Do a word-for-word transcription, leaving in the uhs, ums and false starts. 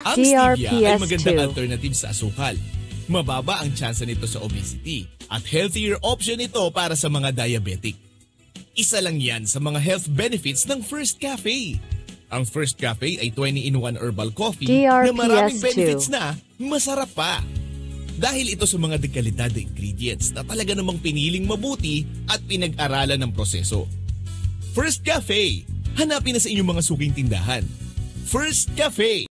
Ang stevia ay magandang alternative sa asukal. Mababa ang tsansa nito sa obesity at healthier option ito para sa mga diabetic. Isa lang yan sa mga health benefits ng First Cafe. Ang First Cafe ay twenty in one herbal coffee na maraming benefits na masarap pa. Dahil ito sa mga dekalidad na ingredients na talaga namang piniling mabuti at pinag-aralan ng proseso. First Cafe, hanapin na sa inyong mga suking tindahan. First Cafe.